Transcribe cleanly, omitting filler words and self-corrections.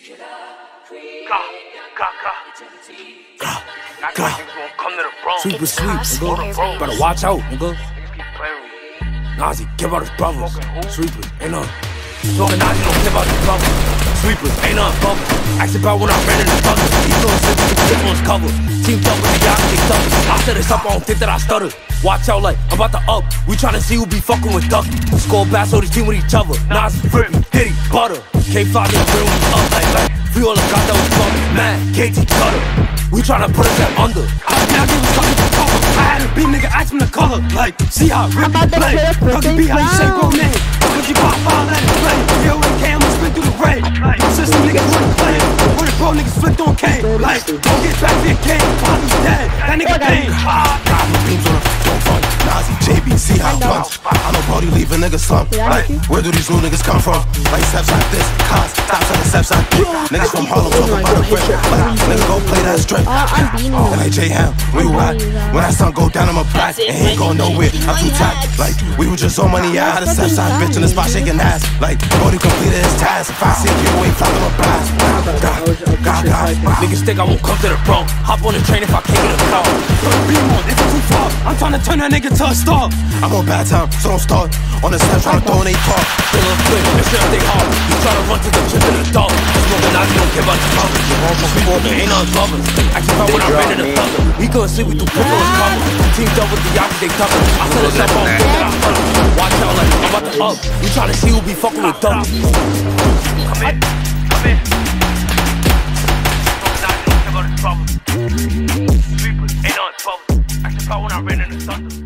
Sweep with sweeps, nigga. Better watch out, nigga. Nazi, give out his brothers. Sweepers, ain't none. Talking Nazi, don't give out his brothers. Sweepers, ain't none bubbles. Ask about when I ran in the bucket. He's gonna sit with the tip on his cover. Teamed up with the yacht, they stuck. I set this up, I don't think that I stuttered. Watch out, like, I'm about to up. We tryna see who be fucking with Ducky. Score bass, so this team with each other. Nazi, Frippy, Diddy, Butter. K5 nigga, real with up, like. We all got that was fucking mad. KT Cutter. We tryna put us at under. Now he was fucking the cover. I had a beat nigga ask him the color. Like, see how Rippy play. Ducky B, how you say bro name. Cause you pop out, let it play. K.O.A.K, I'ma spin through the rain. Like, system niggas wanna play. When the bro niggas flipped on K. Like, don't get back to your game. Bobby's dead. That nigga came. Got my beams on the front. Nazi, JB, see how it runs. I know Brody leave a nigga slump. Like, where do these new niggas come from? Like, steps like this, cons, stops on the steps like this. Niggas from Harlem talking about a friend. Like, niggas go play that strip. And like J-Ham, we ride. When that sun go down, I'm a black. And he ain't going nowhere, I'm too tight. Like, we were just on money, yeah, I had a step side bitch in the spot shaking ass. Like, Brody completed his task. If I see a giveaway, flop him a blast. Niggas think I won't come to the Bronx. Hop on the train if I can't get a car. Put a beam on, it's too far. I'm trying to turn that nigga to a star. I'm on bad time, so don't start. On the step, trying to throw in a car. Still up quick, and shit they hard. You try to run to the chip in the dark. Smoking Nazi, don't give up the cover. Ain't none lovers. Actually, about when I ran in the thunder. We couldn't see, we threw quick on his cover. Teamed up with the yacht, they cover. I set us up on that I stutter. Watch out, like, I'm about to up. We trying to see who be fucking with Ducky. Come in. Sweepers, ain't none trouble. Actually, about when I ran in the thunder.